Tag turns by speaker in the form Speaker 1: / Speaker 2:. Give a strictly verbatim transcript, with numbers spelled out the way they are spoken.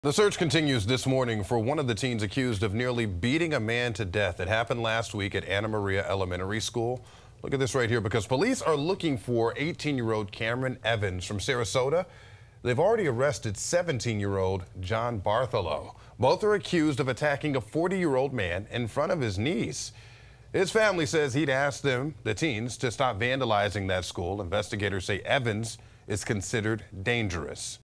Speaker 1: The search continues this morning for one of the teens accused of nearly beating a man to death. It happened last week at Anna Maria Elementary School. Look at this right here, because police are looking for eighteen-year-old Cameron Evans from Sarasota. They've already arrested seventeen-year-old John Bartholow. Both are accused of attacking a forty-year-old man in front of his niece. His family says he'd asked them, the teens, to stop vandalizing that school. Investigators say Evans is considered dangerous.